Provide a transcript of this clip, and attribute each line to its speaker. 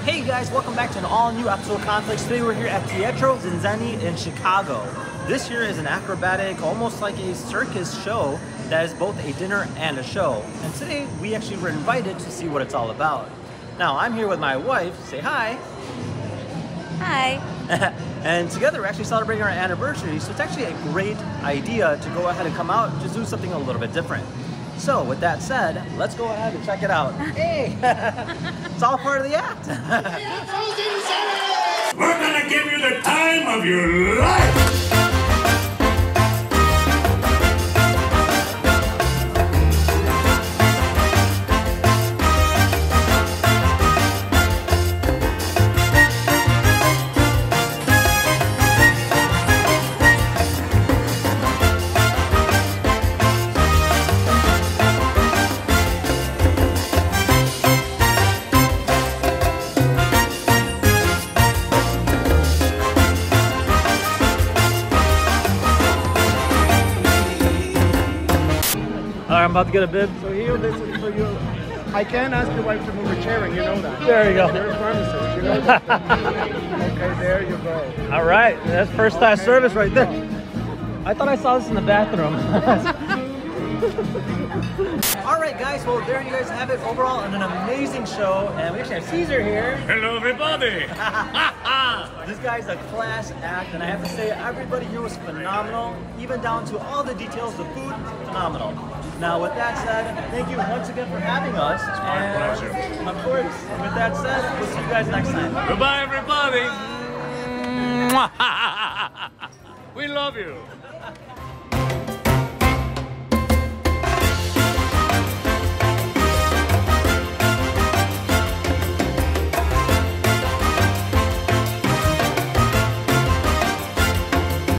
Speaker 1: Hey guys, welcome back to an all-new episode of Conflicts. Today we're here at Teatro ZinZanni in Chicago. This here is an acrobatic, almost like a circus show that is both a dinner and a show. And today we actually were invited to see what it's all about. Now I'm here with my wife. Say hi.
Speaker 2: Hi.
Speaker 1: And together we're actually celebrating our anniversary, so it's actually a great idea to go ahead and come out and just do something a little bit different. So with that said, let's go ahead and check it out. Hey! It's all part of the act.
Speaker 3: We're gonna give you the time of your life!
Speaker 1: Alright, I'm about to get a bib.
Speaker 4: So here, listen, so you, I can't ask your wife to move a chair, and you know that.
Speaker 1: There you go.
Speaker 4: You're a pharmacist, you know that. Okay, there you go.
Speaker 1: Alright, that's first class service right there. I thought I saw this in the bathroom. Alright guys, well there you guys have it. Overall, an amazing show, and we actually have Caesar here.
Speaker 3: Hello everybody!
Speaker 1: This guy's a class act, and I have to say everybody here was phenomenal, even down to all the details, the food, phenomenal. Now with that said, thank you once again for having us. It's
Speaker 3: my pleasure.
Speaker 1: Of course, with that said, we'll see you guys next time.
Speaker 3: Goodbye everybody! We love you!